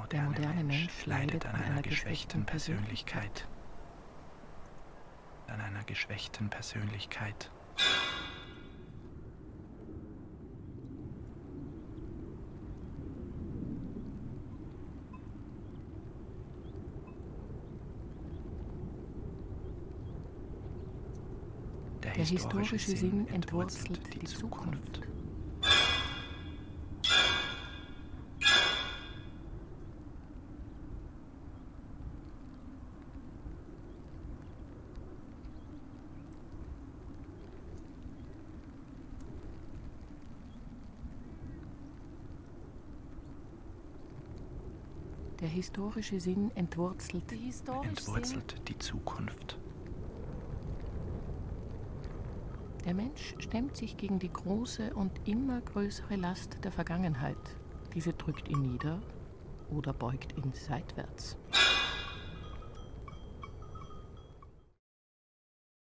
Der moderne Mensch leidet an einer geschwächten Persönlichkeit. An einer geschwächten Persönlichkeit. Der historische Sinn entwurzelt die Zukunft. Der historische Sinn entwurzelt die Zukunft. Der Mensch stemmt sich gegen die große und immer größere Last der Vergangenheit. Diese drückt ihn nieder oder beugt ihn seitwärts.